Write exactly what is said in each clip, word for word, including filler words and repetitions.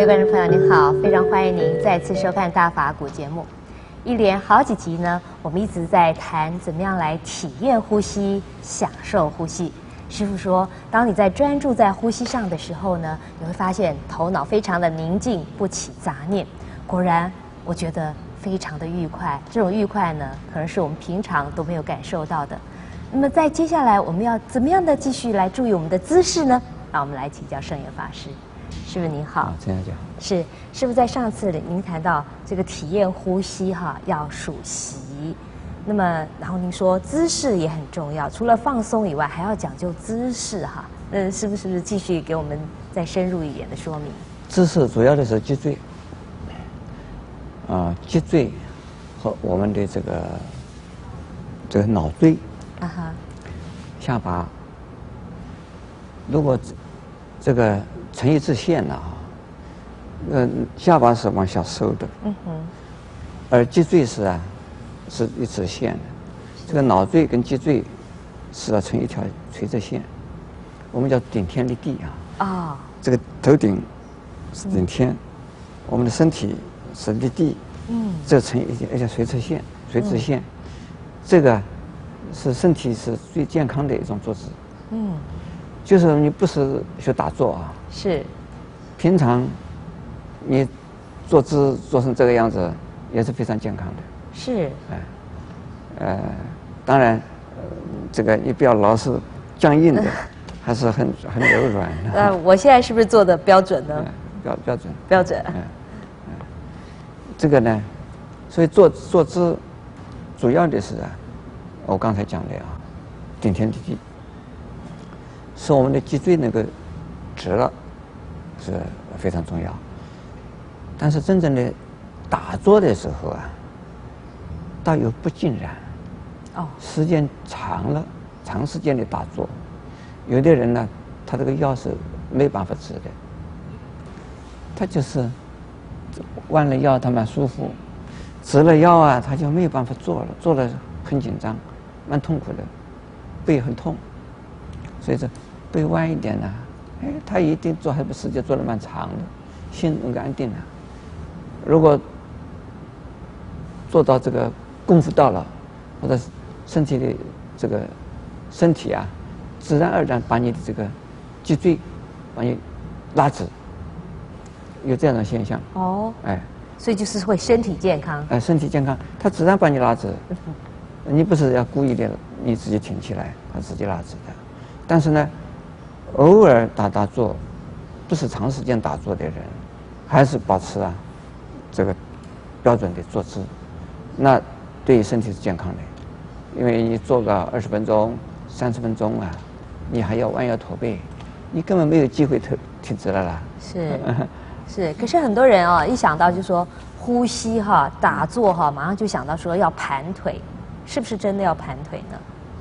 位观众朋友您好，非常欢迎您再次收看大法古节目。一连好几集呢，我们一直在谈怎么样来体验呼吸、享受呼吸。师父说，当你在专注在呼吸上的时候呢，你会发现头脑非常的宁静，不起杂念。果然，我觉得非常的愉快。这种愉快呢，可能是我们平常都没有感受到的。那么在接下来，我们要怎么样的继续来注意我们的姿势呢？让我们来请教圣严法师。师父您好， 这样讲是师父在上次您谈到这个体验呼吸哈，要数息。那么，然后您说姿势也很重要，除了放松以外，还要讲究姿势哈。那是不是继续给我们再深入一点的说明？ 姿势主要的是脊椎，啊、呃，脊椎和我们的这个这个脑椎， 啊哈， 下巴，如果这个成一直线呢，呃，下巴是往下收的， 嗯哼，而脊椎是啊，是一直线的，这个脑椎跟脊椎是要成一条垂直线，我们叫顶天立地啊。 啊、哦， 这个头顶是顶天，嗯、我们的身体是立地，嗯，这成一条一条垂直线，垂直线，嗯、这个是身体是最健康的一种坐姿，嗯，就是你不是学打坐啊， 是， 平常你坐姿做成这个样子也是非常健康的， 是， 哎，呃，当然，呃，这个你不要老是僵硬的。还是很很柔软的。 呃，我现在是不是做的标准呢？ 标标准。 标准。 嗯嗯。这个呢，所以坐坐姿，主要的是啊，我刚才讲的啊，顶天立地，使我们的脊椎那个直了，是非常重要。但是真正的打坐的时候啊，倒又不尽然。哦。时间长了，长时间的打坐。有的人呢，他这个腰是没办法直的，他就是弯了腰，他蛮舒服；直了腰啊，他就没有办法坐了，坐了很紧张，蛮痛苦的，背很痛。所以说，背弯一点呢，哎，他一定坐还不时间坐得蛮长的，心能够安定了。如果做到这个功夫到了，或者身体的这个身体啊。自然而然把你的这个脊椎把你拉直，有这样的现象。哦，哎， 所以就是会身体健康。 哎，身体健康，它自然把你拉直，你不是要故意的你自己挺起来，它自己拉直的。但是呢，偶尔打打坐，不是长时间打坐的人，还是保持啊这个标准的坐姿，那对身体是健康的，因为你坐个二十分钟、三十分钟啊。你还要弯腰驼背，你根本没有机会挺挺直了啦。 是，是。可是很多人啊，一想到就说呼吸哈、打坐哈，马上就想到说要盘腿，是不是真的要盘腿呢？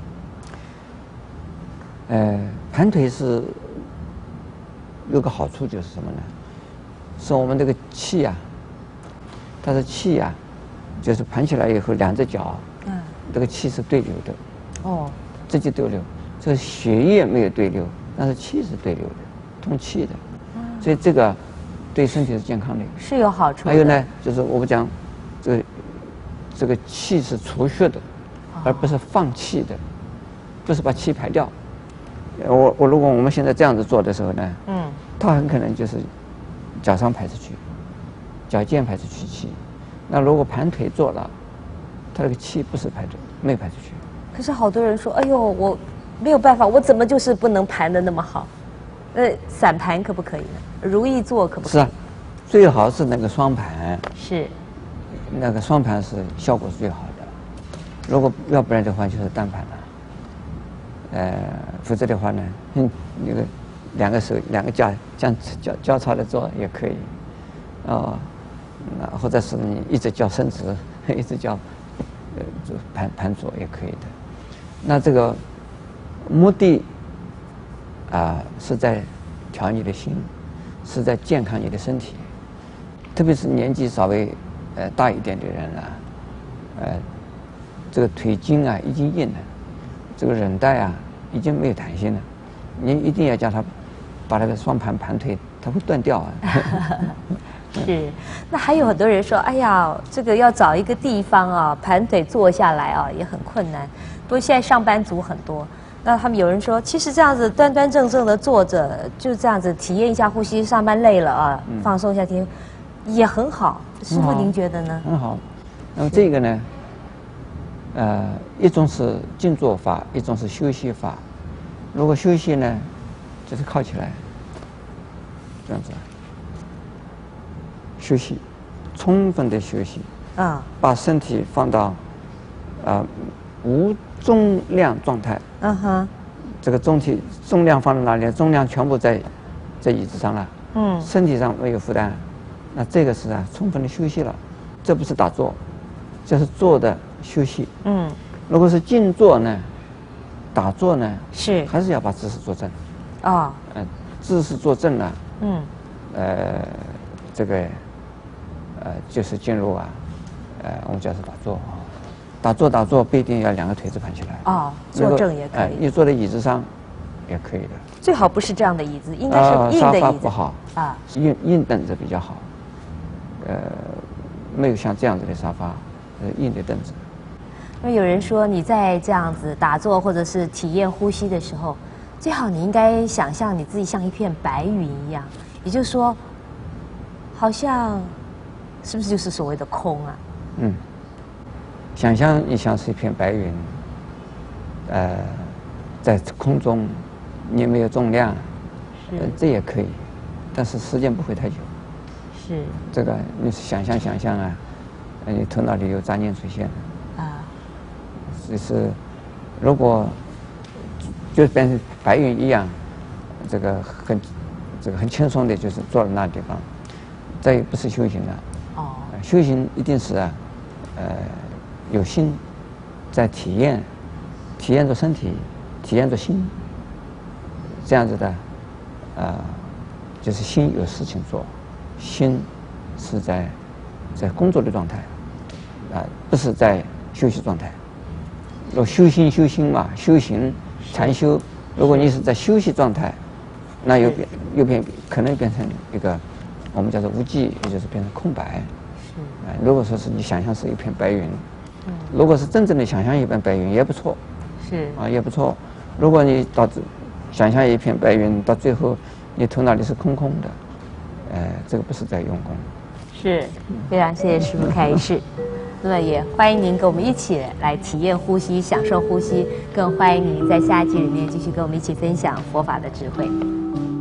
呃，盘腿是有个好处，就是什么呢？是我们这个气啊，它的气啊，就是盘起来以后，两只脚，嗯，这个气是对流的。哦，这就对流。这个血液没有对流，但是气是对流的，通气的，所以这个对身体是健康的， 是有好处的。 还有呢，就是我们讲，这个这个气是除血的，而不是放气的，不是把气排掉。我我如果我们现在这样子做的时候呢，嗯，它很可能就是脚上排出去，脚尖排出去气。那如果盘腿做了，它这个气不是排出，没排出去。 可是好多人说，哎呦，我。没有办法，我怎么就是不能盘得那么好？呃，散盘可不可以呢？如意坐可不可以？ 是啊，最好是那个双盘。 是。 那个双盘是效果是最好的，如果要不然的话就是单盘了。呃，否则的话呢，嗯，那个两个手两个脚交交交叉的做也可以，哦，那或者是你一直叫伸直，一直叫呃就盘盘坐也可以的。那这个。目的啊、呃，是在调你的心，是在健康你的身体。特别是年纪稍微呃大一点的人啊，呃，这个腿筋啊已经硬了，这个韧带啊已经没有弹性了，你一定要叫他把那个双盘盘腿它会断掉啊。 是，那还有很多人说，哎呀，这个要找一个地方啊，盘腿坐下来啊，也很困难。不过现在上班族很多，那他们有人说，其实这样子端端正正的坐着，就这样子体验一下呼吸，上班累了啊，嗯、放松一下听，也很好。师父，您觉得呢？ 很好。那么这个呢，呃，一种是静坐法，一种是休息法。如果休息呢，就是靠起来，这样子。休息，充分的休息，啊，把身体放到，啊、呃，无重量状态。嗯哼，这个重体重量放在哪里？重量全部在，在椅子上了。嗯，身体上没有负担，那这个是啊，充分的休息了。这不是打坐，这是坐的休息。嗯，如果是静坐呢，打坐呢，是还是要把姿势坐正。啊，嗯，姿势坐正了。嗯，呃，这个。呃，就是进入啊，呃，我们叫是打坐啊，打坐打坐不一定要两个腿子盘起来哦，坐正也可以，呃、 你坐在椅子上也可以的。 最好不是这样的椅子，应该是硬的椅子。 呃、沙发不好啊，硬硬凳子比较好。呃，没有像这样子的沙发，呃，硬的凳子。 那有人说你在这样子打坐或者是体验呼吸的时候，最好你应该想象你自己像一片白云一样，也就是说，好像。是不是就是所谓的空啊？嗯， 想象你像是一片白云，呃，在空中，你没有重量，呃，这也可以，但是时间不会太久。是。这个你想象想象啊，你头脑里有杂念出现。啊。就是如果就变成白云一样，这个很这个很轻松的，就是坐在那地方，这也不是修行的。哦，修行一定是啊，呃，有心在体验，体验着身体，体验着心，这样子的，呃，就是心有事情做，心是在在工作的状态，啊、呃，不是在休息状态。如果修心修心嘛，修行禅修，如果你是在休息状态，那又变又变可能变成一个。我们叫做无记，也就是变成空白。是。啊，如果说是你想象是一片白云，嗯，如果是真正的想象一片白云也不错。是。啊，也不错。如果你导致想象一片白云，到最后你头脑里是空空的，呃，这个不是在用功。 是，非常谢谢师父开示。那么也欢迎您跟我们一起来体验呼吸，享受呼吸，更欢迎您在下一集里面继续跟我们一起分享佛法的智慧。